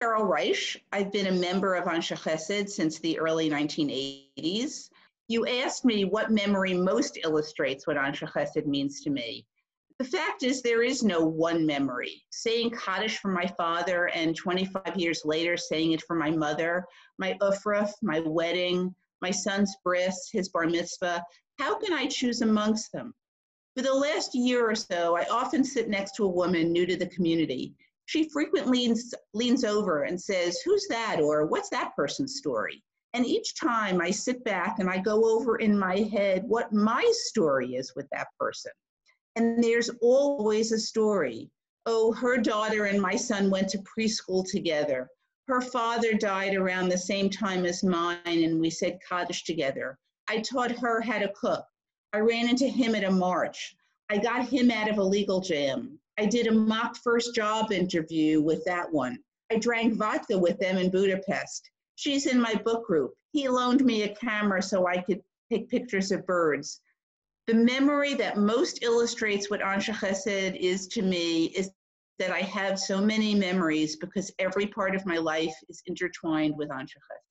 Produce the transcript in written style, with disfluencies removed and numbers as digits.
Sheryl Reich. I've been a member of Ansche Chesed since the early 1980s. You asked me what memory most illustrates what Ansche Chesed means to me. The fact is there is no one memory. Saying Kaddish for my father and 25 years later saying it for my mother, my ufraf, my wedding, my son's bris, his bar mitzvah, how can I choose amongst them? For the last year or so, I often sit next to a woman new to the community. She frequently leans over and says, "Who's that?" or "What's that person's story?" And each time I sit back and I go over in my head what my story is with that person. And there's always a story. Oh, her daughter and my son went to preschool together. Her father died around the same time as mine, and we said Kaddish together. I taught her how to cook. I ran into him at a march. I got him out of a legal jam. I did a mock first job interview with that one. I drank vodka with them in Budapest. She's in my book group. He loaned me a camera so I could take pictures of birds. The memory that most illustrates what Ansche Chesed is to me is that I have so many memories because every part of my life is intertwined with Ansche Chesed.